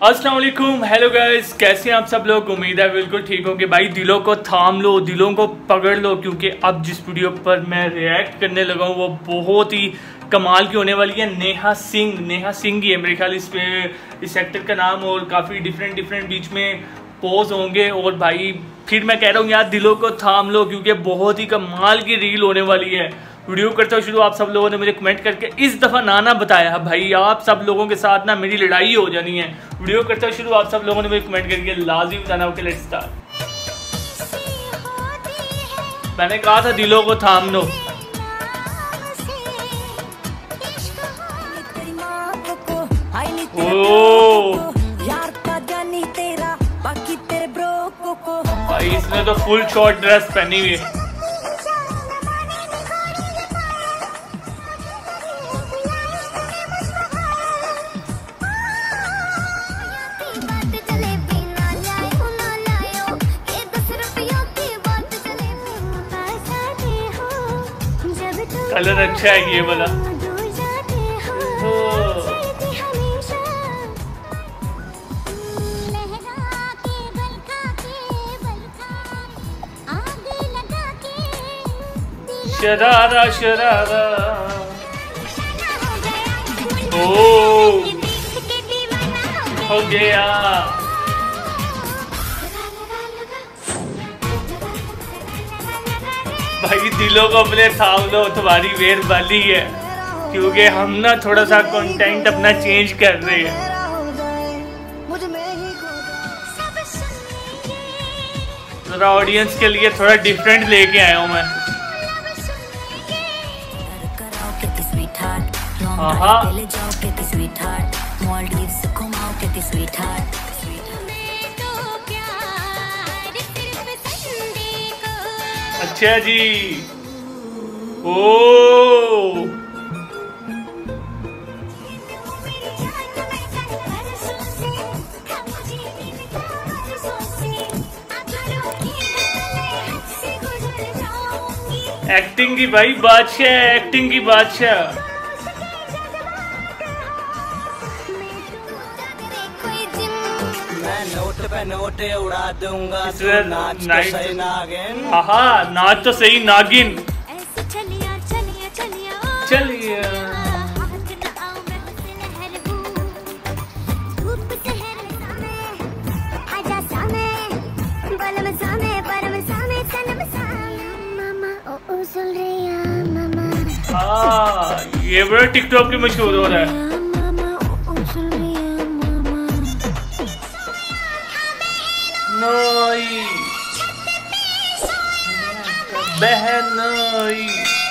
अस्सलाम वालेकुम, hello guys, कैसे हैं आप सब लोग। उम्मीद है बिल्कुल ठीक होंगे। भाई दिलों को थाम लो, दिलों को पकड़ लो, क्योंकि अब जिस वीडियो पर मैं रिएक्ट करने लगा हूँ वो बहुत ही कमाल की होने वाली है। नेहा सिंह ही है मेरे ख्याल इस एक्टर का नाम, और काफ़ी डिफरेंट बीच में पोज होंगे। और भाई फिर मैं कह रहा हूँ यार, दिलों को थाम लो, क्योंकि बहुत ही कमाल की रील होने वाली है। वीडियो करते हो शुरू। आप सब लोगों ने मुझे कमेंट करके इस दफ़ा ना बताया भाई, आप सब लोगों के साथ ना मेरी लड़ाई हो जानी है। वीडियो करते हो शुरू। आप सब लोगों ने मुझे कमेंट करके लाजिम बताना। Okay let's start. मैंने कहा था दिलों को थाम लो। भाई इसने तो फुल शॉर्ट ड्रेस पहनी हुई है। कलर अच्छा है ये वाला। शरारा शरारा ओ हो गया। भाई दिलों को अपने थाम लो, तुम्हारी मेहरबानी है, क्योंकि हम ना थोड़ा सा कंटेंट अपना चेंज कर रहे हैं। जरा ऑडियंस के लिए थोड़ा डिफरेंट लेके आया हूँ मैं। अच्छा जी। ओ एक्टिंग की भाई बादशाह, एक्टिंग की बादशाह। नोट उड़ा दूंगा नाच तो सही नागिन। चलिए ये बड़ा टिकटॉक के मशहूर हो रहा है। नोई बहनोई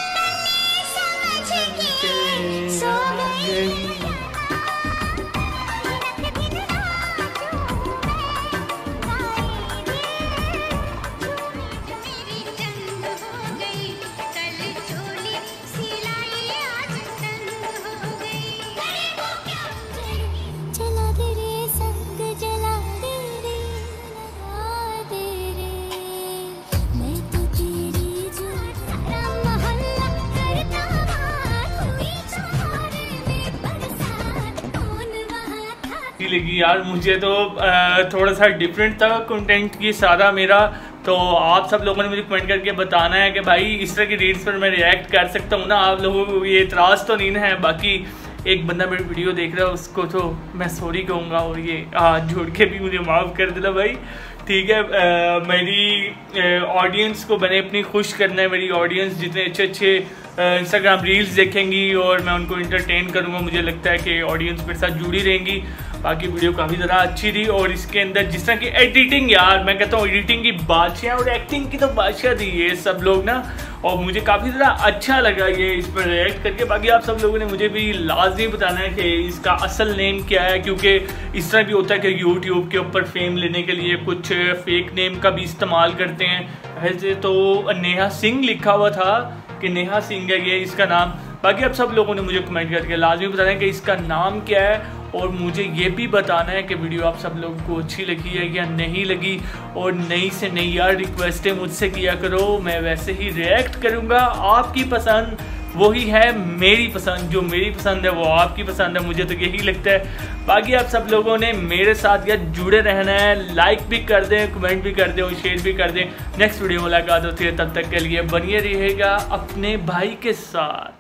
लगी यार मुझे तो थोड़ा सा डिफरेंट था कंटेंट की सारा मेरा। तो आप सब लोगों ने मुझे कमेंट करके बताना है कि भाई इस तरह की रील्स पर मैं रिएक्ट कर सकता हूँ ना। आप लोगों को ये इतराज़ तो नहीं है। बाकी एक बंदा मेरी वीडियो देख रहा है, उसको तो मैं सॉरी कहूँगा, और ये हाथ जोड़ के भी मुझे माफ़ कर देना भाई, ठीक है। मेरी ऑडियंस को मैंने अपनी खुश करना है। मेरी ऑडियंस जितने अच्छे इंस्टाग्राम रील्स देखेंगी और मैं उनको इंटरटेन करूँगा, मुझे लगता है कि ऑडियंस मेरे साथ जुड़ी रहेंगी। बाकी वीडियो काफ़ी ज़्यादा अच्छी थी, और इसके अंदर जिस तरह की एडिटिंग, यार मैं कहता हूँ एडिटिंग की बादशाह और एक्टिंग की तो बादशाह थी ये सब लोग ना, और मुझे काफ़ी ज़्यादा अच्छा लगा ये इस पर रिएक्ट करके। बाकी आप सब लोगों ने मुझे भी लाजमी बताना है कि इसका असल नेम क्या है, क्योंकि इस तरह भी होता है कि यूट्यूब के ऊपर फेम लेने के लिए कुछ फेक नेम का भी इस्तेमाल करते हैं। वैसे तो नेहा सिंह लिखा हुआ था कि नेहा सिंह है ये इसका नाम। बाकी आप सब लोगों ने मुझे कमेंट करके लाजमी बताना है कि इसका नाम क्या है, और मुझे ये भी बताना है कि वीडियो आप सब लोगों को अच्छी लगी है या नहीं लगी। और नई से नई यार रिक्वेस्टें मुझसे किया करो, मैं वैसे ही रिएक्ट करूँगा। आपकी पसंद वही है मेरी पसंद, जो मेरी पसंद है वो आपकी पसंद है, मुझे तो यही लगता है। बाकी आप सब लोगों ने मेरे साथ यार जुड़े रहना है, लाइक भी कर दें, कमेंट भी कर दें और शेयर भी कर दें। नेक्स्ट वीडियो मुलाकात होती है, तब तक के लिए बनिए रहिएगा अपने भाई के साथ।